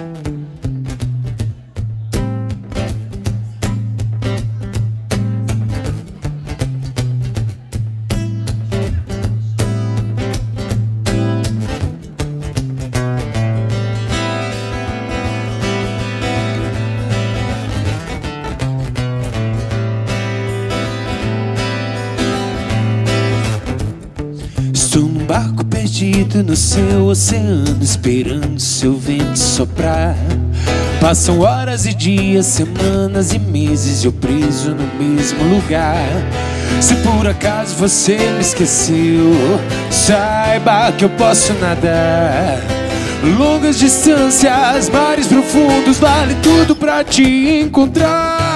Barco perdido no seu oceano, esperando seu vento soprar. Passam horas e dias, semanas e meses, eu preso no mesmo lugar. Se por acaso você me esqueceu, saiba que eu posso nadar. Longas distâncias, mares profundos, vale tudo pra te encontrar.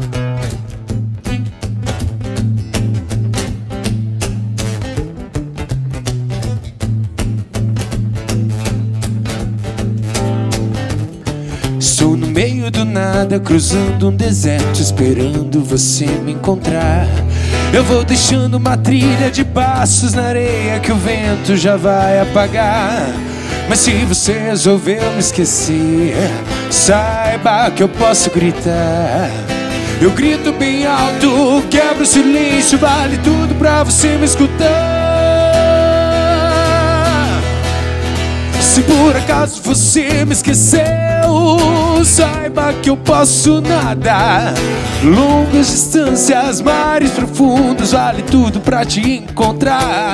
Estou no meio do nada, cruzando um deserto, esperando você me encontrar. Eu vou deixando uma trilha de passos na areia que o vento já vai apagar. Mas se você resolveu me esquecer, saiba que eu posso gritar. Eu grito bem alto, quebro o silêncio, vale tudo pra você me escutar. Se por acaso você me esqueceu, saiba que eu posso nadar. Longas distâncias, mares profundos, vale tudo pra te encontrar.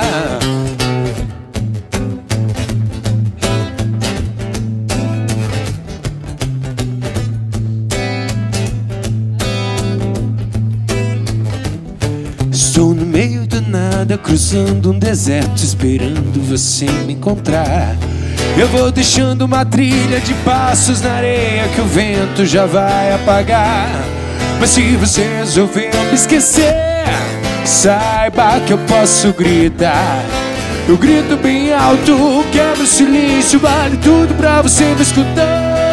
Estou no meio do nada, cruzando um deserto, esperando você me encontrar. Eu vou deixando uma trilha de passos na areia que o vento já vai apagar. Mas se você resolveu me esquecer, saiba que eu posso gritar. Eu grito bem alto, quebro o silêncio, vale tudo pra você me escutar.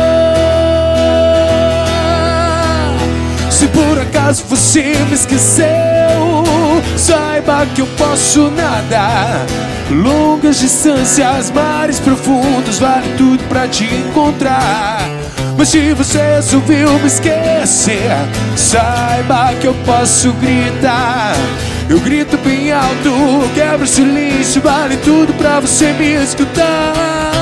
Se por acaso você me esqueceu, saiba que eu posso nadar. Longas distâncias, mares profundos, vale tudo pra te encontrar. Mas se você resolveu me esquecer, saiba que eu posso gritar. Eu grito bem alto, quebro o silêncio, vale tudo pra você me escutar.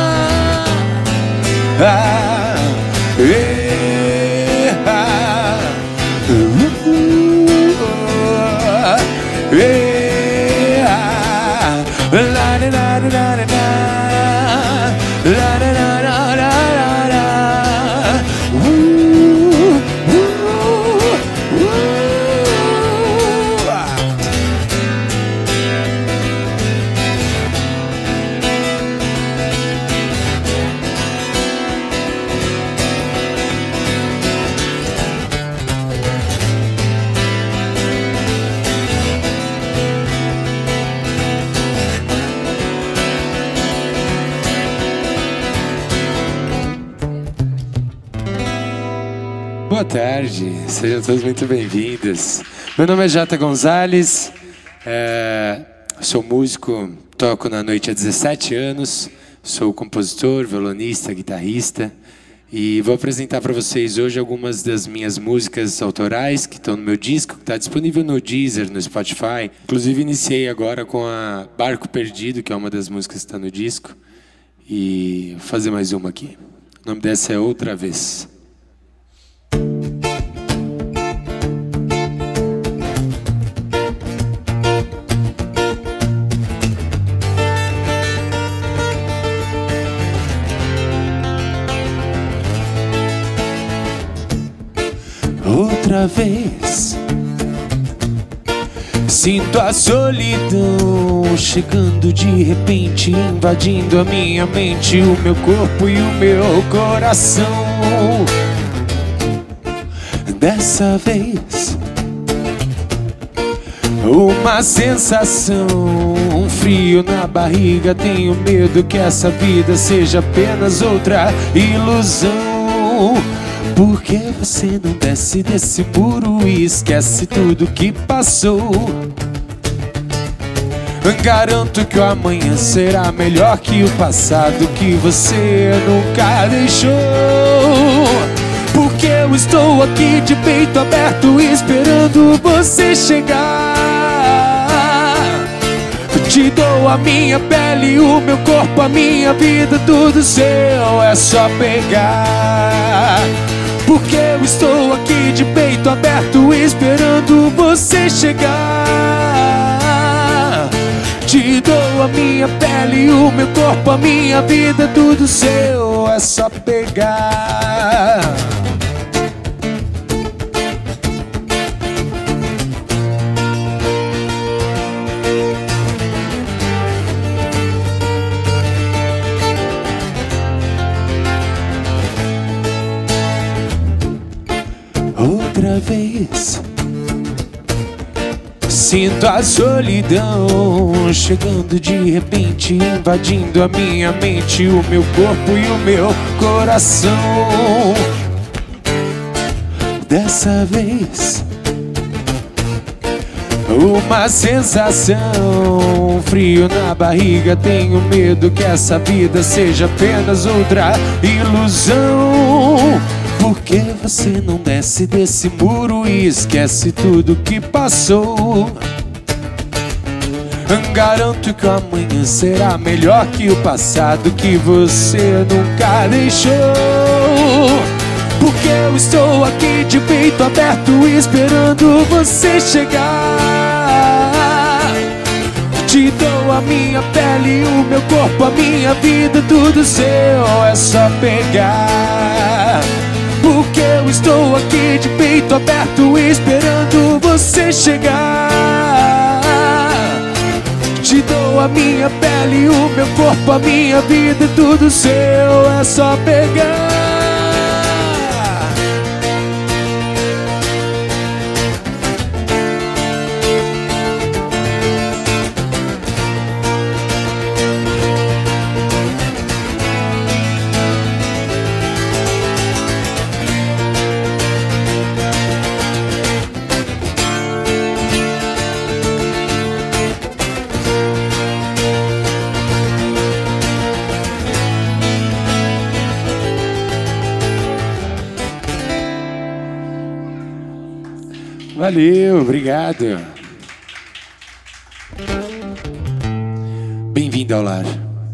Boa tarde, sejam todos muito bem-vindos. Meu nome é Jota Gonzalez, sou músico, toco na noite há 17 anos, sou compositor, violonista, guitarrista e vou apresentar para vocês hoje algumas das minhas músicas autorais que estão no meu disco, que está disponível no Deezer, no Spotify. Inclusive iniciei agora com a Barco Perdido, que é uma das músicas que está no disco, e vou fazer mais uma aqui. O nome dessa é Outra Vez. Outra vez sinto a solidão chegando de repente, invadindo a minha mente, o meu corpo e o meu coração. Dessa vez uma sensação, um frio na barriga, tenho medo que essa vida seja apenas outra ilusão. Por que você não desce desse muro e esquece tudo que passou? Garanto que o amanhã será melhor que o passado que você nunca deixou. Porque eu estou aqui de peito aberto esperando você chegar. Te dou a minha pele, o meu corpo, a minha vida, tudo seu, é só pegar. Porque eu estou aqui de peito aberto esperando você chegar. Te dou a minha pele, o meu corpo, a minha vida, tudo seu, é só pegar. Outra vez sinto a solidão chegando de repente, invadindo a minha mente, o meu corpo e o meu coração. Dessa vez uma sensação, frio na barriga, tenho medo que essa vida seja apenas outra ilusão. Por que você não desce desse muro e esquece tudo que passou? Garanto que o amanhã será melhor que o passado que você nunca deixou. Porque eu estou aqui de peito aberto esperando você chegar. Te dou a minha pele, o meu corpo, a minha vida, tudo seu, é só pegar. Porque eu estou aqui de peito aberto esperando você chegar. Te dou a minha pele, o meu corpo, a minha vida, tudo seu, é só pegar. Valeu, obrigado. Bem-vindo ao lar.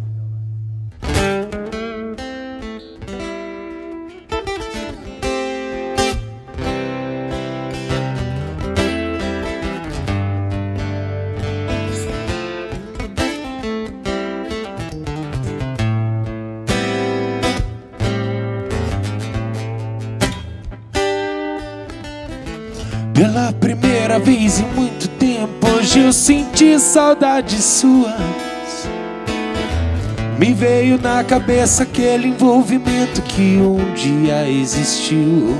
Pela primeira vez em muito tempo, hoje eu senti saudades suas. Me veio na cabeça aquele envolvimento que um dia existiu.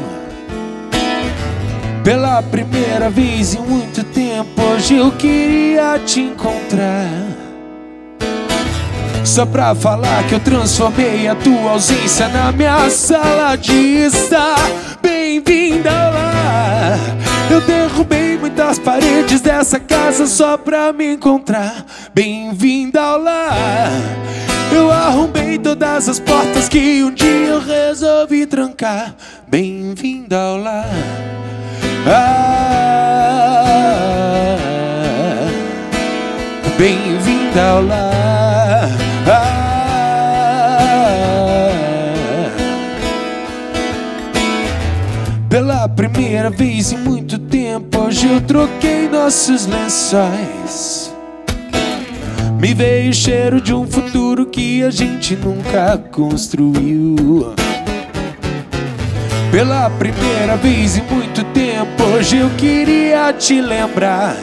Pela primeira vez em muito tempo, hoje eu queria te encontrar, só pra falar que eu transformei a tua ausência na minha sala de estar. Bem-vinda ao lar. Eu derrubei muitas paredes dessa casa só pra me encontrar. Bem-vinda ao lar. Eu arrombei todas as portas que um dia eu resolvi trancar. Bem-vinda ao lar. Bem-vinda ao lar. Pela primeira vez em muito tempo, hoje eu troquei nossos lençóis. Me veio o cheiro de um futuro que a gente nunca construiu. Pela primeira vez em muito tempo, hoje eu queria te lembrar.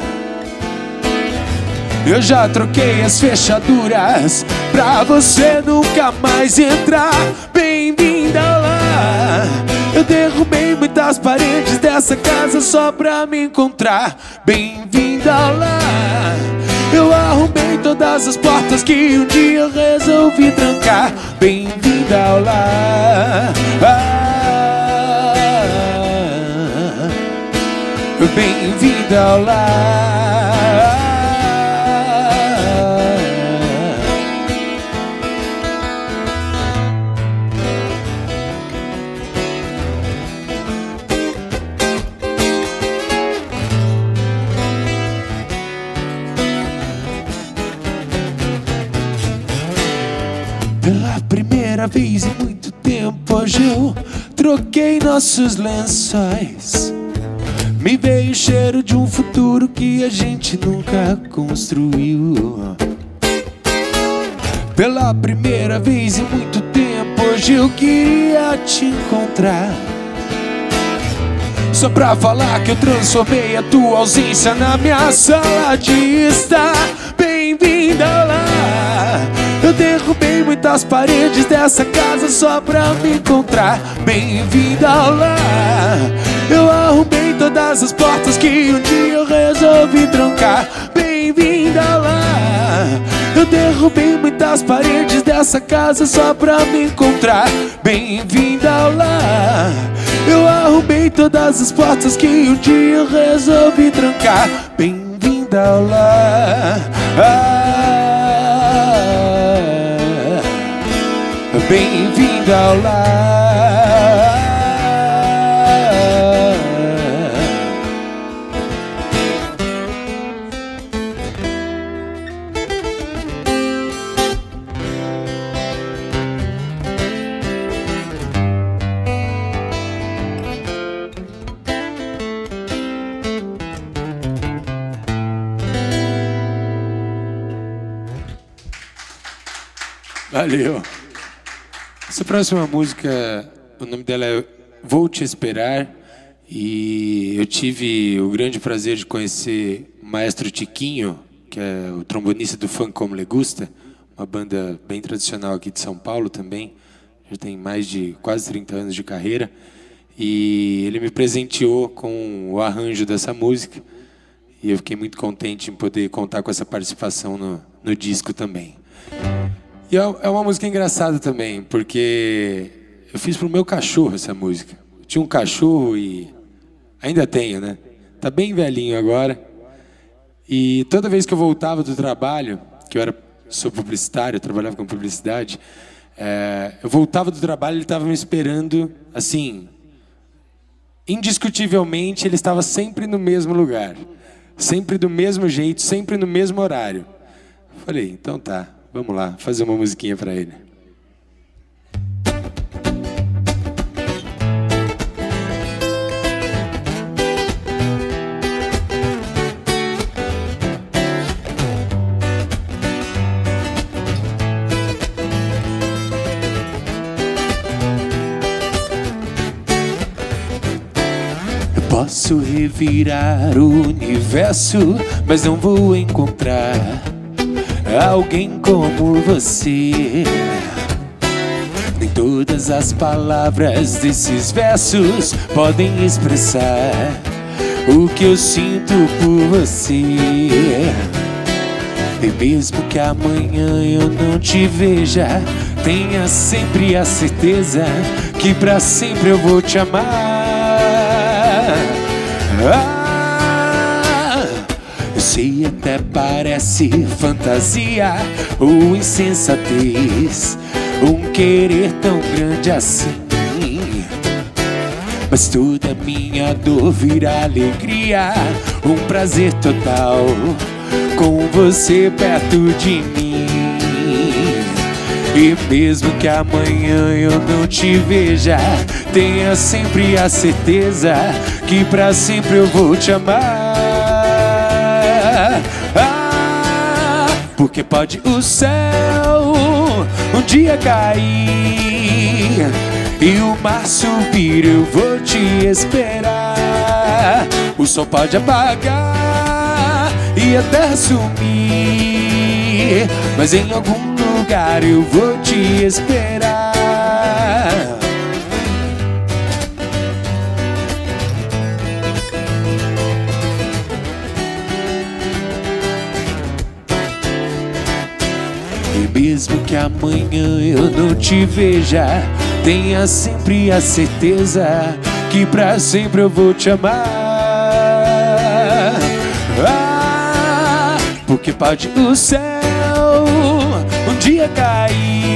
Eu já troquei as fechaduras pra você nunca mais entrar. Bem-vinda ao lar. Eu derrubei muitas paredes dessa casa só pra me encontrar. Bem-vinda ao lar. Eu arrumei todas as portas que um dia eu resolvi trancar. Bem-vinda ao lar. Bem-vinda ao lar. primeira vez em muito tempo, hoje eu troquei nossos lençóis. Me veio o cheiro de um futuro que a gente nunca construiu. Pela primeira vez em muito tempo, hoje eu queria te encontrar, só pra falar que eu transformei a tua ausência na minha sala de estar. Bem-vinda lá. Eu derrubei muitas paredes dessa casa só pra me encontrar. Bem-vinda lá. Eu arrumei todas as portas que um dia eu resolvi trancar. Bem-vinda lá. Eu derrubei muitas paredes dessa casa só pra me encontrar. Bem-vinda lá. Eu arrumei todas as portas que um dia eu resolvi trancar. Bem-vinda lá. Bem-vinda lá. Valeu. Essa próxima música, o nome dela é Vou Te Esperar. E eu tive o grande prazer de conhecer o maestro Tiquinho, que é o trombonista do Funk Como Le Gusta, uma banda bem tradicional aqui de São Paulo também. Já tem mais de quase 30 anos de carreira. E ele me presenteou com o arranjo dessa música. E eu fiquei muito contente em poder contar com essa participação no disco também. E é uma música engraçada também, porque eu fiz pro meu cachorro essa música. Eu tinha um cachorro e ainda tenho, né? Tá bem velhinho agora. E toda vez que eu voltava do trabalho, que sou publicitário, eu trabalhava com publicidade, eu voltava do trabalho, ele estava me esperando, assim, indiscutivelmente, ele estava sempre no mesmo lugar, sempre do mesmo jeito, sempre no mesmo horário. Falei, então tá. Vamos lá, fazer uma musiquinha pra ele. Eu posso revirar o universo, mas não vou encontrar alguém como você. Nem todas as palavras desses versos podem expressar o que eu sinto por você. E mesmo que amanhã eu não te veja, tenha sempre a certeza que pra sempre eu vou te amar. Sei, até parece fantasia ou insensatez, um querer tão grande assim, mas toda minha dor vira alegria, um prazer total com você perto de mim. E mesmo que amanhã eu não te veja, tenha sempre a certeza que pra sempre eu vou te amar. Porque pode o céu um dia cair e o mar subir, eu vou te esperar. O sol pode apagar e a terra sumir, mas em algum lugar eu vou te esperar. Mesmo que amanhã eu não te veja, tenha sempre a certeza que pra sempre eu vou te amar. Porque pode o céu um dia cair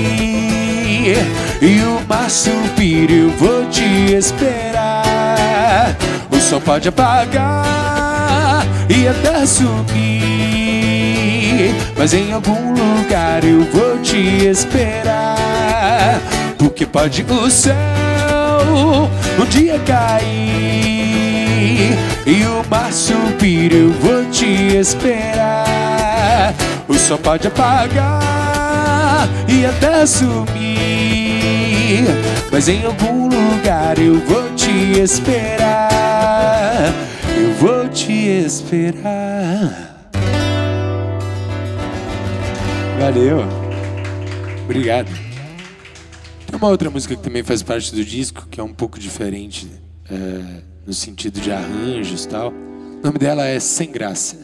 e o mar subir, eu vou te esperar. O sol pode apagar e a terra sumir, mas em algum lugar eu vou te esperar. porque pode o céu um dia cair e o mar subir, eu vou te esperar. O sol pode apagar e até sumir, mas em algum lugar eu vou te esperar. Eu vou te esperar. Valeu. Obrigado. Tem uma outra música que também faz parte do disco, que é um pouco diferente no sentido de arranjos e tal. O nome dela é Sem Graça.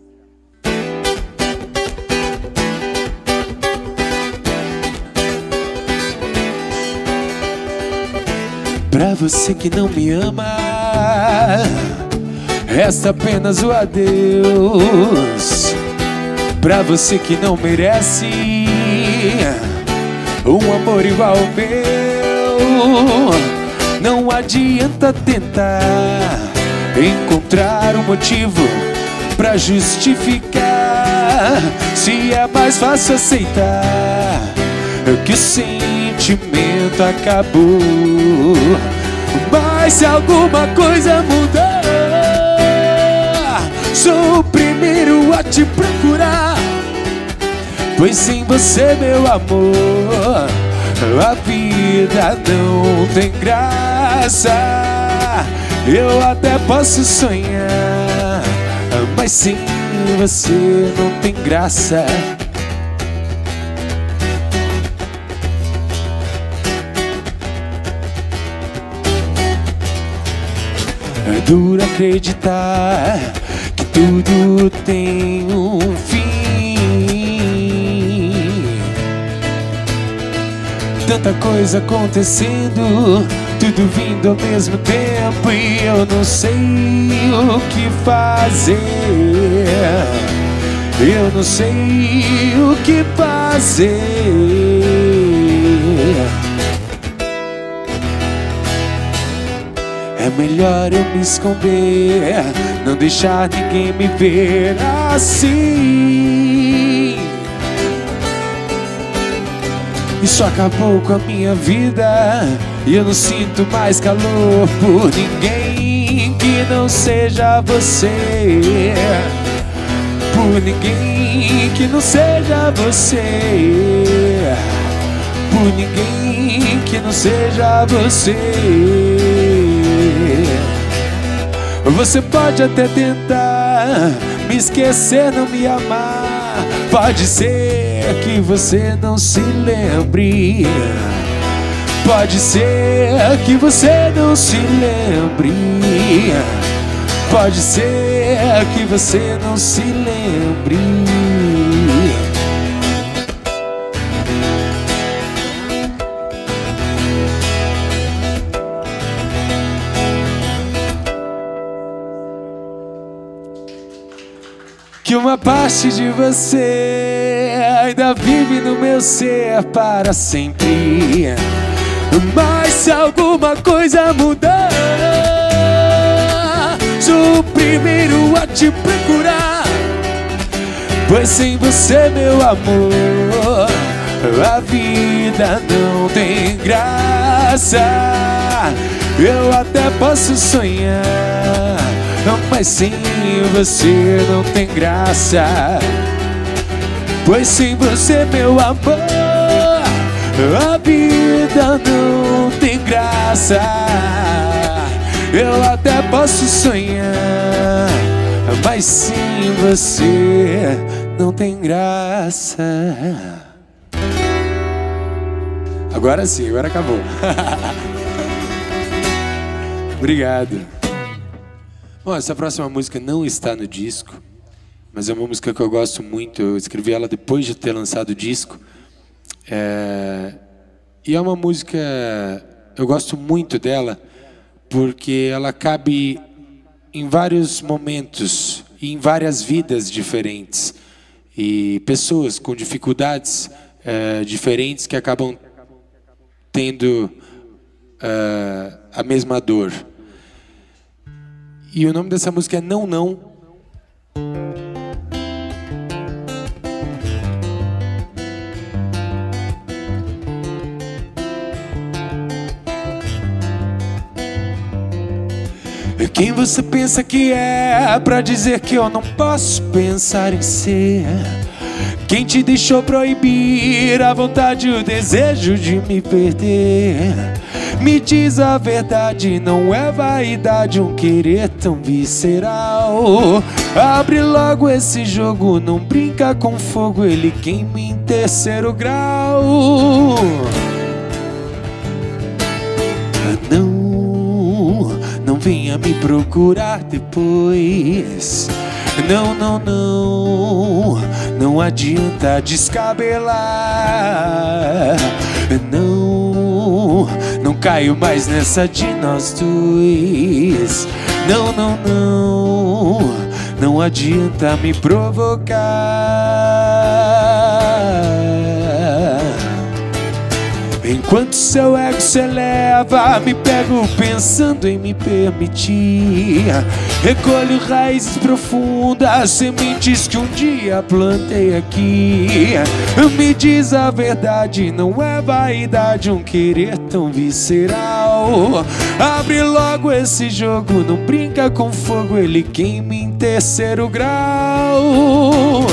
Pra você que não me ama, resta apenas o adeus. Pra você que não merece um amor igual ao meu, não adianta tentar encontrar um motivo pra justificar, se é mais fácil aceitar que o sentimento acabou. Mas se alguma coisa mudar, sou o primeiro a te procurar, pois sem você, meu amor, a vida não tem graça. Eu até posso sonhar, mas sem você não tem graça. É duro acreditar que tudo tem um fim. Tanta coisa acontecendo, tudo vindo ao mesmo tempo, e eu não sei o que fazer. Eu não sei o que fazer. É melhor eu me esconder, não deixar ninguém me ver assim. Isso acabou com a minha vida e eu não sinto mais calor por ninguém que não seja você. Por ninguém que não seja você. Por ninguém que não seja você. Você pode até tentar me esquecer, não me amar. Pode ser que você não se lembre. Pode ser que você não se lembre. Pode ser que você não se lembre. Que uma parte de você ainda vive no meu ser para sempre. Mas se alguma coisa mudar, sou o primeiro a te procurar, pois sem você, meu amor, a vida não tem graça. Eu até posso sonhar, mas sem você não tem graça. Pois sem você, meu amor, a vida não tem graça. Eu até posso sonhar, mas sem você não tem graça. Agora sim, agora acabou. Obrigado. Bom, essa próxima música não está no disco, mas é uma música que eu gosto muito. Eu escrevi ela depois de ter lançado o disco. E é uma música, eu gosto muito dela, porque ela cabe em vários momentos, e em várias vidas diferentes. E pessoas com dificuldades diferentes que acabam tendo a mesma dor. E o nome dessa música é Não Não. Quem você pensa que é pra dizer que eu não posso pensar em ser? Quem te deixou proibir a vontade e o desejo de me perder? Me diz a verdade, não é vaidade um querer tão visceral. Abre logo esse jogo, não brinca com fogo, ele queima em terceiro grau. Não venha me procurar depois. Não adianta descabelar. Não caio mais nessa de nós dois. Não adianta me provocar. Enquanto seu ego se eleva, me pego pensando em me permitir. Recolho raízes profundas, sementes que um dia plantei aqui. Me diz a verdade, não é vaidade um querer tão visceral. Abre logo esse jogo, não brinca com fogo, ele queima em terceiro grau.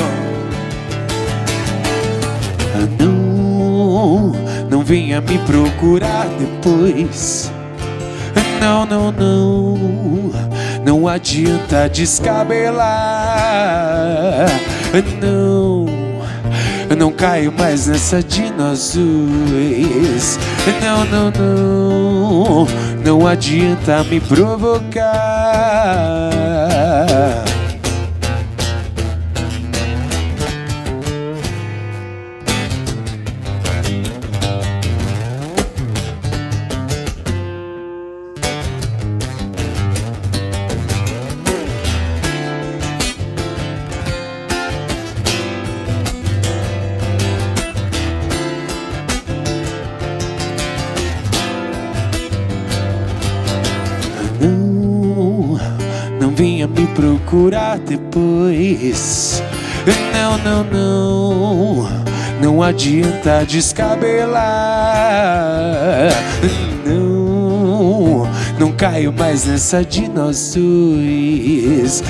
Não venha me procurar depois. Não adianta descabelar. Não caio mais nessa de nós dois. Não adianta me provocar. Não venha me procurar depois. Não adianta descabelar. Não caio mais nessa de nós dois.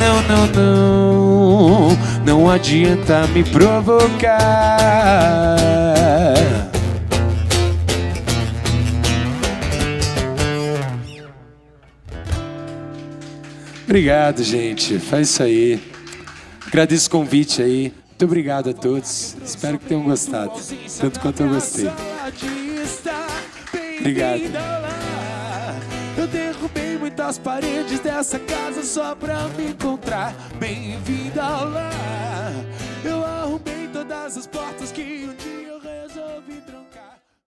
Não adianta me provocar. Obrigado, gente. Faz isso aí. Agradeço o convite aí. Muito obrigado a todos. Espero que tenham gostado, tanto quanto eu gostei. Obrigado. Eu derrubei muitas paredes dessa casa só pra me encontrar. Bem-vindo ao lar. Eu arrumei todas as portas que um dia